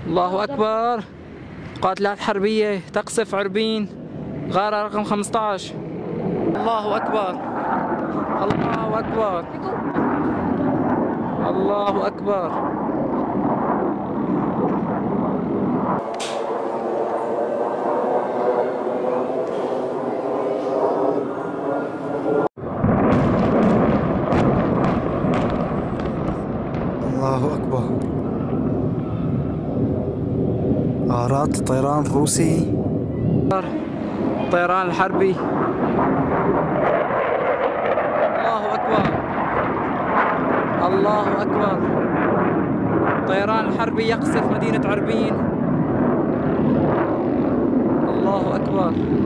الله أكبر. قاتلات حربية تقصف عربين، غارة رقم 15. الله أكبر، الله أكبر، الله أكبر. الله أكبر. غارات الطيران الروسي، الطيران الحربي. الله أكبر، الله أكبر. الطيران الحربي يقصف مدينة عربين. الله أكبر.